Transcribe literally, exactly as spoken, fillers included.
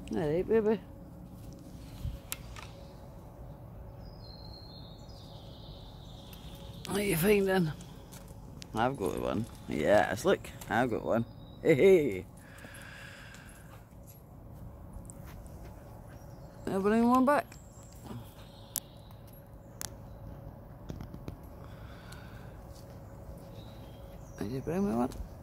Alright, baby. What are you finding? I've got one. Yes, look, I've got one. Hey, hey. I'll bring one back. Did you bring me one?